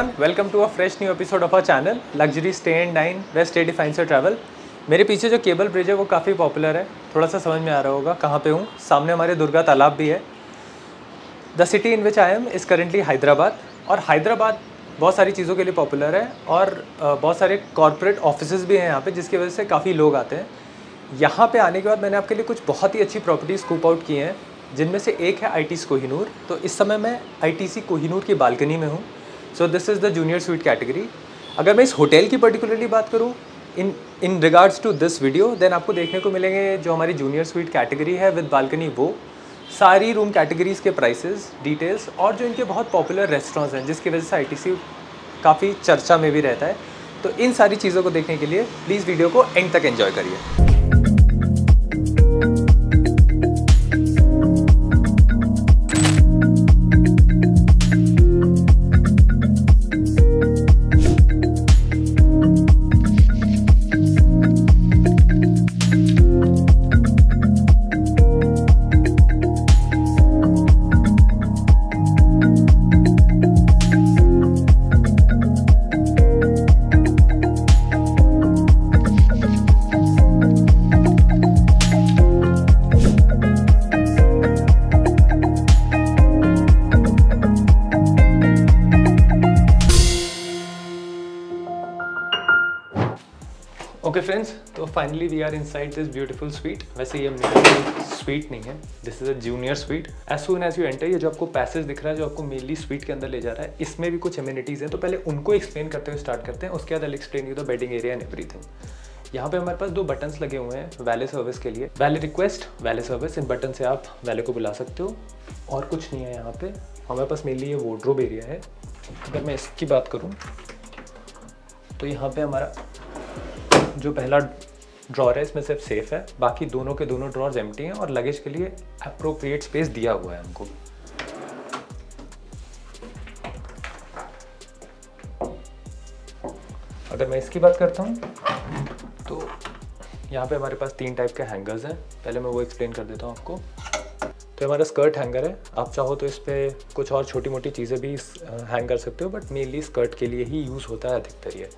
everyone, welcome to a fresh new episode of our channel Luxury Stay and Dine where stay defines your travel। मेरे पीछे जो cable bridge है वो काफ़ी popular है, थोड़ा सा समझ में आ रहा होगा कहाँ पे हूँ। सामने हमारे दुर्गा तालाब भी है। The city in which I am is currently Hyderabad, और हैदराबाद बहुत सारी चीज़ों के लिए पॉपुलर है और बहुत सारे कॉर्पोरेट ऑफिसेज़ भी हैं यहाँ पे, जिसकी वजह से काफ़ी लोग आते हैं। यहाँ पे आने के बाद मैंने आपके लिए कुछ बहुत ही अच्छी प्रॉपर्टीज़ स्कूप आउट की हैं, जिनमें से एक है आईटीसी कोहिनूर। तो इस समय मैं आईटीसी कोहिनूर की बालकनी में हूँ। So this is the junior suite category. अगर मैं इस होटल की पर्टिकुलरली बात करूँ in regards to this video, then आपको देखने को मिलेंगे जो हमारी जूनियर स्वीट कैटेगरी है विद बालकनी, वो सारी रूम कैटेगरीज़ के प्राइसेस, डिटेल्स और जो इनके बहुत पॉपुलर रेस्टोरेंट्स हैं जिसकी वजह से आईटीसी काफ़ी चर्चा में भी रहता है। तो इन सारी चीज़ों को देखने के लिए प्लीज़ वीडियो को एंड तक एंजॉय करिए। ओके फ्रेंड्स, तो finally we are inside this beautiful suite. वैसे ये मेरी स्वीट नहीं है, this is a junior suite. As soon as you enter, ये जो आपको पैसेज दिख रहा है जो आपको मेनली स्वीट के अंदर ले जा रहा है, इसमें भी कुछ एमिनिटीज़ हैं। तो पहले उनको एक्सप्लेन करते हुए स्टार्ट करते हैं, उसके बाद I explain you the bedding area and everything. यहाँ पे हमारे पास दो बटन्स लगे हुए हैं वैले सर्विस के लिए, वैले रिक्वेस्ट, वैले सर्विस। इन बटन से आप वैले को बुला सकते हो और कुछ नहीं है। यहाँ पे हमारे पास मेनली ये वार्डरोब एरिया है। अगर मैं इसकी बात करूँ तो यहाँ पे हमारा जो पहला ड्रॉर है इसमें सिर्फ सेफ है, बाकी दोनों के दोनों ड्रॉर्स एम्प्टी हैं और लगेज के लिए अप्रोप्रिएट स्पेस दिया हुआ है हमको। अगर मैं इसकी बात करता हूँ तो यहाँ पे हमारे पास 3 टाइप के हैंगर्स हैं। पहले मैं वो एक्सप्लेन कर देता हूँ आपको। तो हमारा स्कर्ट हैंगर है, आप चाहो तो इस पर कुछ और छोटी मोटी चीज़ें भी हैंग कर सकते हो, बट मेनली स्कर्ट के लिए ही यूज़ होता है अधिकतर ये।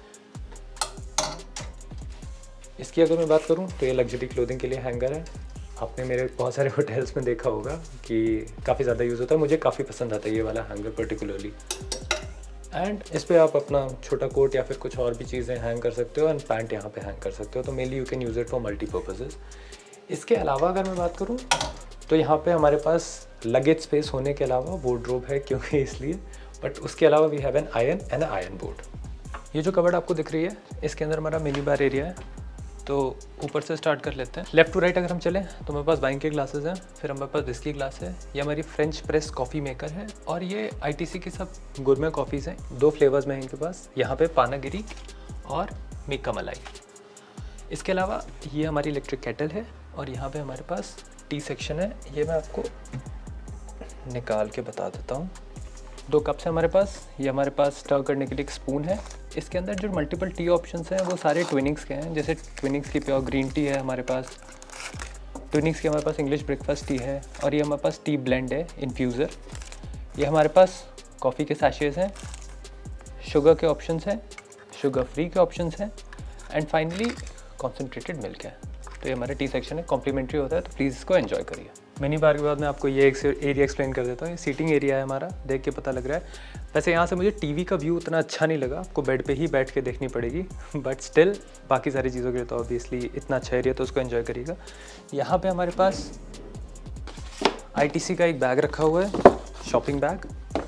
इसकी अगर मैं बात करूं तो ये लग्जरी क्लोथिंग के लिए हैंगर है। आपने मेरे बहुत सारे होटल्स में देखा होगा कि काफ़ी ज़्यादा यूज़ होता है, मुझे काफ़ी पसंद आता है ये वाला हैंगर पर्टिकुलरली। एंड इस पर आप अपना छोटा कोट या फिर कुछ और भी चीज़ें हैंग कर सकते हो, एंड पैंट यहाँ पे हैंग कर सकते हो। तो mainly you can use it for multipurposes. इसके अलावा अगर मैं बात करूँ तो यहाँ पर हमारे पास लगेज स्पेस होने के अलावा वार्डरोब है, क्योंकि इसलिए, बट उसके अलावा we have an iron and iron board. ये जो कबर्ड आपको दिख रही है इसके अंदर हमारा मिनी बार एरिया है। तो ऊपर से स्टार्ट कर लेते हैं। लेफ़्ट टू राइट अगर हम चलें तो हमारे पास वाइन के ग्लासेस हैं, फिर हमारे पास विस्की ग्लास है, ये हमारी फ्रेंच प्रेस कॉफ़ी मेकर है, और ये आईटीसी की सब गुरमे कॉफ़ीज़ हैं। 2 फ्लेवर्स में हैं इनके पास, यहाँ पे पानागिरी और मीका मलाई। इसके अलावा ये हमारी इलेक्ट्रिक केटल है, और यहाँ पे हमारे पास टी सेक्शन है। ये मैं आपको निकाल के बता देता हूँ। 2 कप्स हैं हमारे पास। ये हमारे पास स्टर करने के लिए एक स्पून है। इसके अंदर जो मल्टीपल टी ऑप्शंस हैं वो सारे ट्विनिंग्स के हैं। जैसे ट्विनिंग्स की प्योर ग्रीन टी है हमारे पास, ट्विनिंग्स की हमारे पास इंग्लिश ब्रेकफास्ट टी है, और ये हमारे पास टी ब्लेंड है इन्फ्यूज़र। ये हमारे पास कॉफ़ी के सैशेज़ हैं, शुगर के ऑप्शंस हैं, शुगर फ्री के ऑप्शंस हैं, एंड फाइनली कॉन्सेंट्रेटेड मिल्क है। तो ये हमारा टी सेक्शन है, कॉम्प्लीमेंट्री होता है, तो प्लीज़ इसको एंजॉय करिए। मिनी बार के बाद मैं आपको ये एरिया एक्सप्लेन कर देता हूँ। ये सीटिंग एरिया है हमारा, देख के पता लग रहा है। वैसे यहाँ से मुझे टीवी का व्यू उतना अच्छा नहीं लगा, आपको बेड पे ही बैठ के देखनी पड़ेगी, बट स्टिल बाकी सारी चीज़ों के लिए तो ऑब्वियसली इतना अच्छा एरिया, तो उसको एंजॉय करिएगा। यहाँ पे हमारे पास आईटीसी का एक बैग रखा हुआ है, शॉपिंग बैग,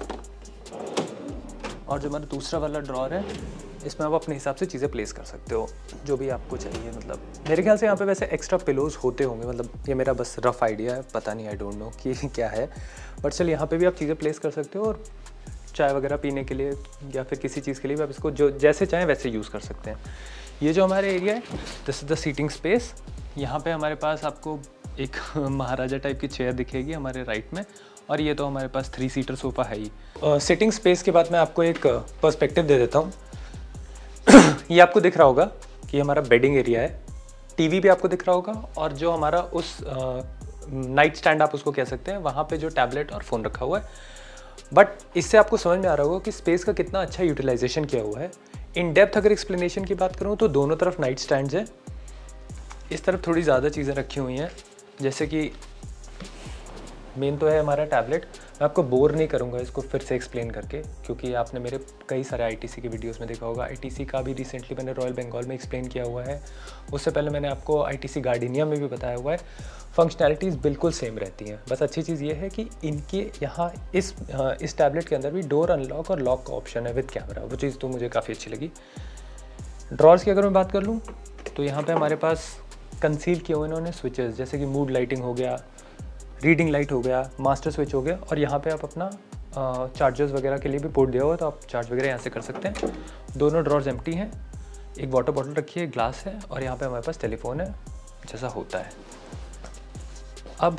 और जो हमारा दूसरा वाला ड्रॉर है इसमें आप अपने हिसाब से चीज़ें प्लेस कर सकते हो जो भी आपको चाहिए। मतलब मेरे ख्याल से यहाँ पे वैसे एक्स्ट्रा पिलोज़ होते होंगे, मतलब ये मेरा बस रफ आइडिया है, पता नहीं, आई डोंट नो कि क्या है, बट चल यहाँ पे भी आप चीज़ें प्लेस कर सकते हो, और चाय वगैरह पीने के लिए या फिर किसी चीज़ के लिए भी आप इसको जो जैसे चाहें वैसे यूज़ कर सकते हैं। ये जो हमारे एरिया है, this is the seating space. यहाँ पर हमारे पास आपको एक महाराजा टाइप की चेयर दिखेगी हमारे राइट में, और ये तो हमारे पास 3 सीटर सोफ़ा है ही। सिटिंग स्पेस के बाद मैं आपको एक पर्सपेक्टिव दे देता हूँ। ये आपको दिख रहा होगा कि हमारा बेडिंग एरिया है, टीवी भी आपको दिख रहा होगा, और जो हमारा उस नाइट स्टैंड आप उसको कह सकते हैं, वहाँ पे जो टैबलेट और फ़ोन रखा हुआ है, बट इससे आपको समझ में आ रहा होगा कि स्पेस का कितना अच्छा यूटिलाइजेशन किया हुआ है। इन डेप्थ अगर एक्सप्लेनेशन की बात करूँ तो दोनों तरफ नाइट स्टैंड्स हैं, इस तरफ थोड़ी ज़्यादा चीज़ें रखी हुई हैं, जैसे कि मेन तो है हमारा टैबलेट। मैं आपको बोर नहीं करूंगा इसको फिर से एक्सप्लेन करके, क्योंकि आपने मेरे कई सारे आईटीसी के वीडियोस में देखा होगा। आईटीसी का भी रिसेंटली मैंने रॉयल बंगाल में एक्सप्लेन किया हुआ है, उससे पहले मैंने आपको आईटीसी गार्डिनिया में भी बताया हुआ है। फंक्शनैलिटीज़ बिल्कुल सेम रहती हैं, बस अच्छी चीज़ ये है कि इनके यहाँ इस टैबलेट के अंदर भी डोर अनलॉक और लॉक का ऑप्शन है विद कैमरा, वो चीज़ तो मुझे काफ़ी अच्छी लगी। ड्रॉर्स की अगर मैं बात कर लूँ तो यहाँ पर हमारे पास कंसील किए हुए इन्होंने स्विचेस, जैसे कि मूड लाइटिंग हो गया, रीडिंग लाइट हो गया, मास्टर स्विच हो गया, और यहाँ पे आप अपना चार्जर्स वगैरह के लिए भी पोर्ट दिया हुआ है, तो आप चार्ज वगैरह यहाँ से कर सकते हैं। दोनों ड्रॉर्स एम्प्टी हैं, एक वाटर बॉटल रखी है, ग्लास है, और यहाँ पे हमारे पास टेलीफोन है जैसा होता है। अब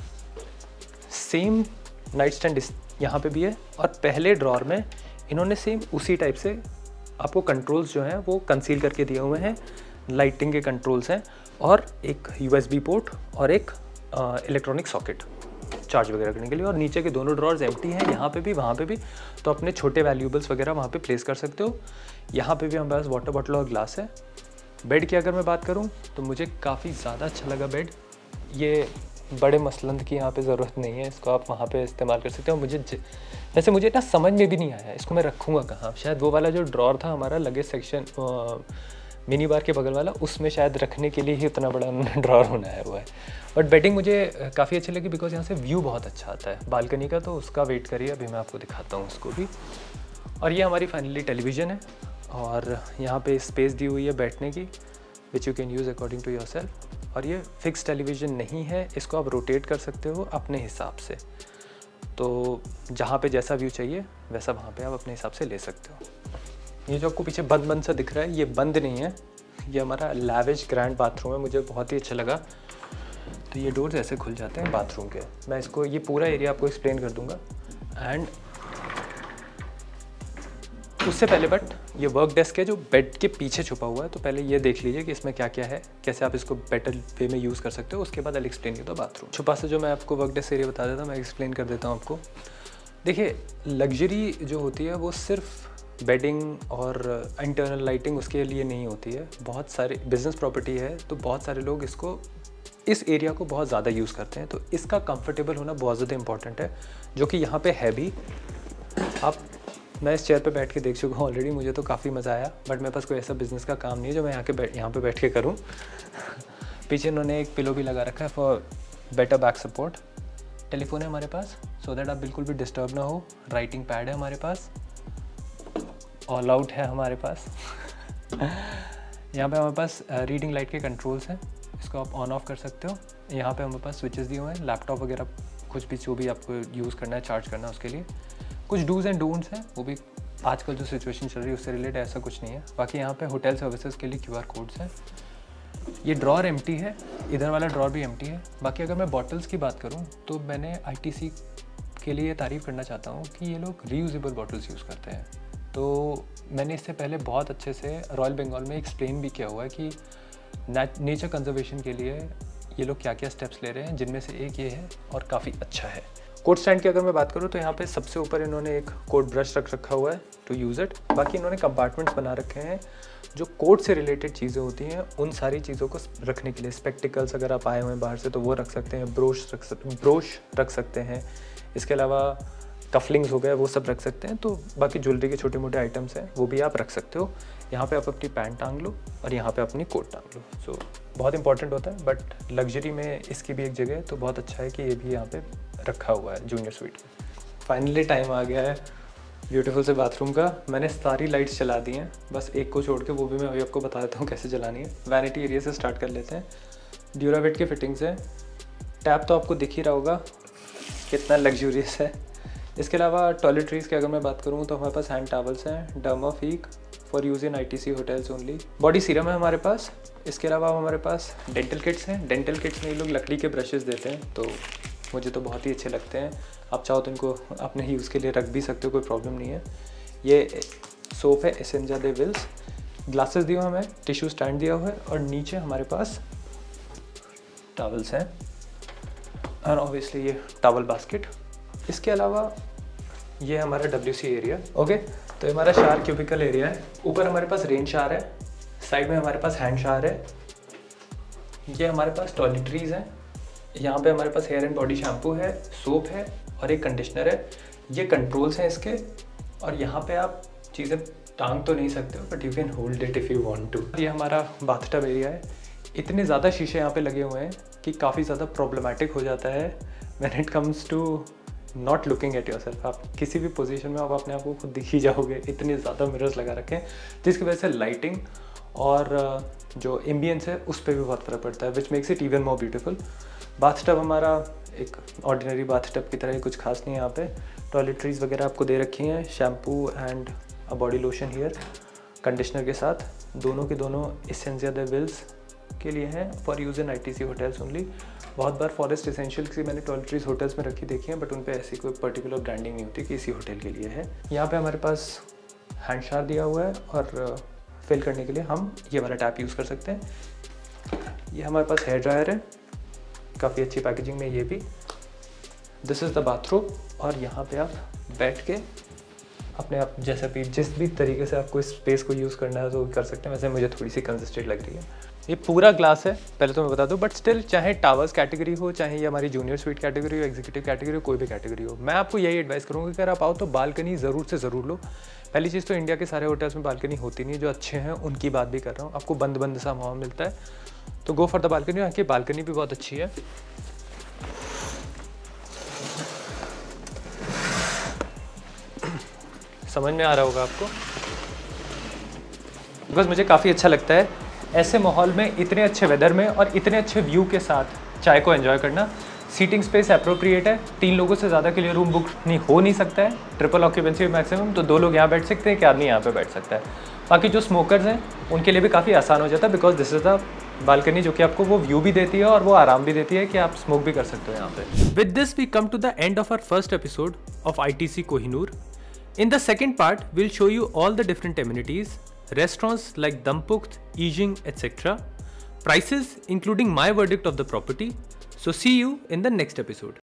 सेम नाइट स्टैंड यहाँ पे भी है, और पहले ड्रॉर में इन्होंने सेम उसी टाइप से आपको कंट्रोल्स जो हैं वो कंसील करके दिए हुए हैं, लाइटिंग के कंट्रोल्स हैं, और एक USB पोर्ट और एक इलेक्ट्रॉनिक सॉकेट चार्ज वगैरह करने के लिए। और नीचे के दोनों ड्रॉर्स एम्प्टी हैं, यहाँ पे भी वहाँ पे भी, तो अपने छोटे वैल्यूएबल्स वगैरह वहाँ पे प्लेस कर सकते हो। यहाँ पे भी हमारे पास वाटर बॉटल और ग्लास है। बेड की अगर मैं बात करूँ तो मुझे काफ़ी ज़्यादा अच्छा लगा बेड। ये बड़े मसलंद की यहाँ पे ज़रूरत नहीं है, इसको आप वहाँ पे इस्तेमाल कर सकते हो। वैसे मुझे ना समझ में भी नहीं आया इसको मैं रखूँगा कहाँ। शायद वो वाला जो ड्रॉर था हमारा लगेज सेक्शन मिनी बार के बगल वाला, उसमें शायद रखने के लिए ही उतना बड़ा ड्रॉर बनाया हुआ है। बट बेडिंग मुझे काफ़ी अच्छी लगी बिकॉज यहाँ से व्यू बहुत अच्छा आता है बालकनी का, तो उसका वेट करिए, अभी मैं आपको दिखाता हूँ उसको भी। और ये हमारी फाइनली टेलीविज़न है, और यहाँ पे स्पेस दी हुई है बैठने की, which you can use according to your self. और ये फिक्स टेलीविज़न नहीं है, इसको आप रोटेट कर सकते हो अपने हिसाब से, तो जहाँ पे जैसा व्यू चाहिए वैसा वहाँ पे आप अपने हिसाब से ले सकते हो। ये जो आपको पीछे बंद सा दिख रहा है, ये बंद नहीं है, ये हमारा लैविश ग्रैंड बाथरूम है, मुझे बहुत ही अच्छा लगा। तो ये डोर्स ऐसे खुल जाते हैं बाथरूम के। मैं इसको ये पूरा एरिया आपको एक्सप्लेन कर दूंगा। एंड उससे पहले बट ये वर्क डेस्क है जो बेड के पीछे छुपा हुआ है, तो पहले ये देख लीजिए कि इसमें क्या क्या है, कैसे आप इसको बेटर वे में यूज़ कर सकते हो। उसके बाद आई एक्सप्लेन करता हूँ बाथरूम। छुपा से जो मैं आपको वर्क डेस्क एरिया बता देता हूँ, मैं एक्सप्लेन कर देता हूँ आपको। देखिए, लग्जरी जो होती है वो सिर्फ बेडिंग और इंटरनल लाइटिंग उसके लिए नहीं होती है। बहुत सारे बिजनेस प्रॉपर्टी है, तो बहुत सारे लोग इसको इस एरिया को बहुत ज़्यादा यूज़ करते हैं, तो इसका कंफर्टेबल होना बहुत ज़्यादा इंपॉर्टेंट है, जो कि यहाँ पे है भी। मैं इस चेयर पे बैठ के देख चुका हूँ ऑलरेडी, मुझे तो काफ़ी मज़ा आया, बट मेरे पास कोई ऐसा बिज़नेस का काम नहीं है जो मैं यहाँ पे बैठ के करूँ। पीछे इन्होंने एक पिलो भी लगा रखा है for better back support. Telephone है हमारे पास, सो दैट आप बिल्कुल भी डिस्टर्ब ना हो। राइटिंग पैड है हमारे पास, ऑल आउट है हमारे पास। यहाँ पे हमारे पास रीडिंग लाइट के कंट्रोल्स हैं, इसको आप ऑन ऑफ कर सकते हो। यहाँ पे हमारे पास स्विचेस दिए हुए हैं, लैपटॉप वगैरह कुछ भी जो भी आपको यूज़ करना है, चार्ज करना है, उसके लिए कुछ डूज एंड डोंट्स हैं, वो भी आजकल जो सिचुएशन चल रही है उससे रिलेटेड ऐसा कुछ नहीं है। बाकी यहाँ पे होटल सर्विसेज के लिए QR कोड्स हैं। ये ड्रॉर एम्प्टी है, इधर वाला ड्रॉर भी एम्प्टी है। बाकी अगर मैं बॉटल्स की बात करूँ तो मैंने ITC के लिए तारीफ़ करना चाहता हूँ कि ये लोग रीयूजेबल बॉटल्स यूज़ करते हैं। तो मैंने इससे पहले बहुत अच्छे से रॉयल बंगाल में एक्सप्लेन भी किया हुआ है कि नेचर कंजर्वेशन के लिए ये लोग क्या क्या स्टेप्स ले रहे हैं, जिनमें से एक ये है और काफ़ी अच्छा है। कोट स्टैंड की अगर मैं बात करूँ तो यहाँ पे सबसे ऊपर इन्होंने एक कोट ब्रश रख रखा हुआ है टू यूज़ इट। बाकी इन्होंने कंपार्टमेंट्स बना रखे हैं जो कोट से रिलेटेड चीज़ें होती हैं, उन सारी चीज़ों को रखने के लिए। स्पेक्टिकल्स अगर आप आए हुए हैं बाहर से तो वो रख सकते हैं, ब्रोश रख सकते हैं, इसके अलावा कफलिंग्स हो गया वो सब रख सकते हैं। तो बाकी ज्वेलरी के छोटे मोटे आइटम्स हैं वो भी आप रख सकते हो। यहाँ पे आप अपनी पैंट टांग लो और यहाँ पे अपनी कोट टांग लो। सो बहुत इंपॉर्टेंट होता है, बट लग्जरी में इसकी भी एक जगह है, तो बहुत अच्छा है कि ये भी यहाँ पे रखा हुआ है जूनियर स्वीट में। फाइनली टाइम आ गया है ब्यूटीफुल से बाथरूम का। मैंने सारी लाइट्स चला दी हैं, बस एक को छोड़ के, वो भी मैं अभी आपको बता देता हूँ कैसे चलानी है। वैनिटी एरिया से स्टार्ट कर लेते हैं। ड्यूरावेट की फिटिंग्स है, टैप तो आपको दिख ही रहा होगा कितना लग्जूरियस है। इसके अलावा टॉयलेटरीज़ की अगर मैं बात करूँ तो हमारे पास हैंड टावल्स हैं, Dermafique for use in ITC hotels only. Body serum है हमारे पास। इसके अलावा हमारे पास डेंटल किट्स हैं। डेंटल किट्स में ये लोग लकड़ी के ब्रशेज़ देते हैं, तो मुझे तो बहुत ही अच्छे लगते हैं। आप चाहो तो इनको अपने यूज़ के लिए रख भी सकते हो, कोई प्रॉब्लम नहीं है। ये सोप है एसेंजा दे विल्स। ग्लासेस दिया हुआ हमें, टिश्यू स्टैंड दिया हुआ है, और नीचे हमारे पास टॉवल्स हैं और ऑब्वियसली ये टॉवल बास्केट। इसके अलावा ये हमारा WC एरिया। ओके, तो ये हमारा शावर क्यूबिकल एरिया है। ऊपर हमारे पास रेन शावर है, साइड में हमारे पास हैंड शावर है, ये हमारे पास टॉयलेटरीज हैं, यहाँ पे हमारे पास हेयर एंड बॉडी शैम्पू है, सोप है और एक कंडीशनर है। ये कंट्रोल्स हैं इसके, और यहाँ पे आप चीज़ें टांग तो नहीं सकते हो, but you can hold it if you want to. ये हमारा बाथटब एरिया है। इतने ज़्यादा शीशे यहाँ पे लगे हुए हैं कि काफ़ी ज़्यादा प्रॉब्लमेटिक हो जाता है when it comes to not looking at yourself. आप किसी भी पोजीशन में आप अपने आप को खुद दिख ही जाओगे, इतने ज़्यादा मिरर्स लगा रखे हैं, जिसकी वजह से लाइटिंग और जो एम्बियंस है उस पर भी बहुत फ़र्क पड़ता है, which makes it even more beautiful. Bathtub हमारा एक ऑर्डिनरी बाथटब की तरह, कुछ खास नहीं है। यहाँ पे टॉयलेटरीज वगैरह आपको दे रखी हैं, shampoo and a body lotion hair conditioner के साथ। दोनों के दोनों एसेंशियल द विल्स के लिए हैं, for use in ITC hotels only. बहुत बार फॉरेस्ट एसेंशियल की मैंने टॉयलेटरीज होटल्स में रखी देखी हैं, बट उन पे ऐसी कोई पर्टिकुलर ब्रांडिंग नहीं होती कि इसी होटल के लिए है। यहाँ पे हमारे पास हैंड शावर दिया हुआ है, और फिल करने के लिए हम ये वाला टैप यूज़ कर सकते हैं। ये हमारे पास हेयर ड्रायर है, काफ़ी अच्छी पैकेजिंग में ये भी। दिस इज़ द बाथरूम, और यहाँ पे आप बैठ के अपने आप जैसा भी जिस भी तरीके से आपको इस स्पेस को यूज़ करना है तो कर सकते हैं। वैसे मुझे थोड़ी सी कंसिस्टेंट लग रही है। ये पूरा ग्लास है, पहले तो मैं बता दूं, बट स्टिल चाहे टावर्स कैटेगरी हो, चाहे ये हमारी जूनियर स्वीट कैटेगरी हो, एग्जीक्यूटिव कैटेगरी हो, कोई भी कैटेगरी हो, मैं आपको यही एडवाइस करूँगा कि अगर आप आओ तो बालकनी ज़रूर से ज़रूर लो। पहली चीज़ तो इंडिया के सारे होटल्स में बालकनी होती नहीं, जो अच्छे हैं उनकी बात भी कर रहा हूँ। आपको बंद बंद सा माहौल मिलता है, तो गो फॉर द बालकनी। यहाँ की बालकनी भी बहुत अच्छी है। समझ में आ रहा होगा आपको, बिकॉज मुझे काफ़ी अच्छा लगता है ऐसे माहौल में, इतने अच्छे वेदर में और इतने अच्छे व्यू के साथ चाय को एंजॉय करना। सीटिंग स्पेस अप्रोप्रिएट है, 3 लोगों से ज़्यादा के लिए रूम बुक नहीं हो नहीं सकता है। ट्रिपल ऑक्यूपेंसी मैक्सिमम, तो 2 लोग यहाँ बैठ सकते हैं, एक आदमी यहाँ पे बैठ सकता है। बाकी जो स्मोकर्स हैं उनके लिए भी काफ़ी आसान हो जाता है, because this is the balcony जो कि आपको वो व्यू भी देती है और वो आराम भी देती है कि आप स्मोक भी कर सकते हो यहाँ पे। With this we come to the end of our first episode of ITC Kohinoor. In the second part, we'll show you all the different amenities, restaurants like Dampukht, Easing, etc. Prices, including my verdict of the property. So see you in the next episode.